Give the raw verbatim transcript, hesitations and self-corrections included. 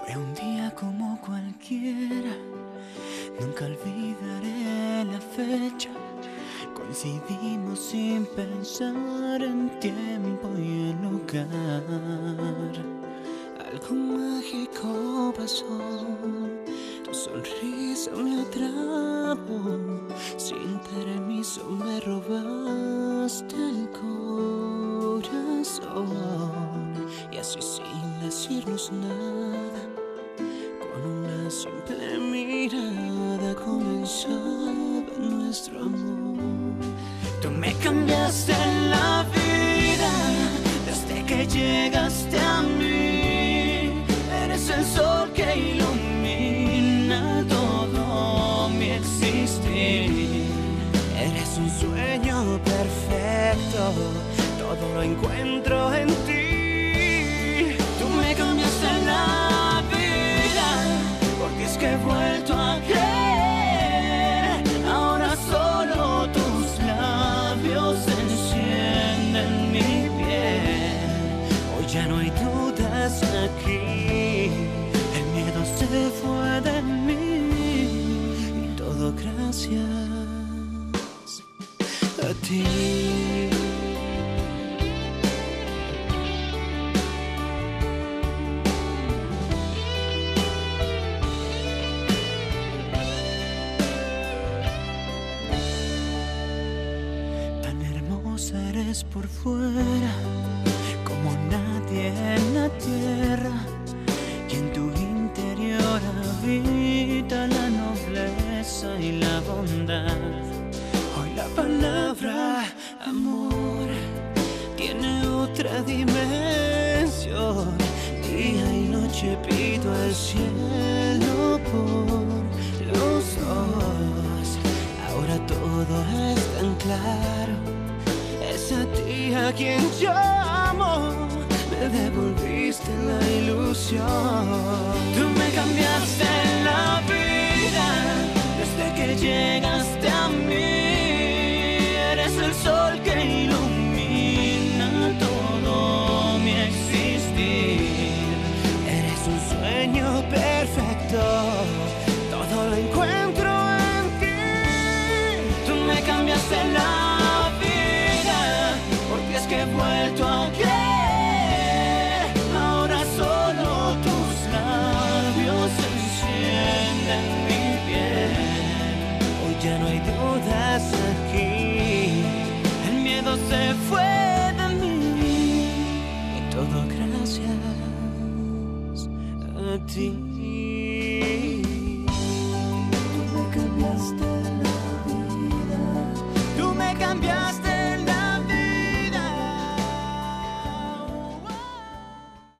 Fue un día como cualquiera, nunca olvidaré la fecha. Coincidimos sin pensar en tiempo y en lugar. Algo mágico pasó, tu sonrisa me atrapó. Sin permiso me robaste el corazón. Y así sin decirnos nada, con una simple mirada comenzaba nuestro amor. Tú me cambiaste la vida desde que llegaste a mí. Eres el sol que ilumina todo mi existir. Eres un sueño perfecto, todo lo encuentro en ti. Tú me cambiaste la vida, porque es que he vuelto a creer. Ahora solo tus labios encienden mi piel. Hoy ya no hay dudas aquí, el miedo se fue de mí. Y todo gracias a ti. Eres por fuera como nadie en la tierra, y en tu interior habita la nobleza y la bondad. Hoy la palabra amor tiene otra dimensión. Día y noche pido al cielo por los dos. Ahora todo es tan claro, es a ti a quien llamo. Me devolviste la ilusión. Tú me cambiaste la vida desde que llegaste a mí. Eres el sol que ilumina todo mi existir. Eres un sueño perfecto, todo lo encuentro en ti. Tú me cambiaste la que he vuelto a creer. Ahora solo tus labios encienden mi piel. Hoy ya no hay dudas aquí, el miedo se fue de mí. Y todo gracias a ti. Tú me cambiaste la vida. Tú me cambiaste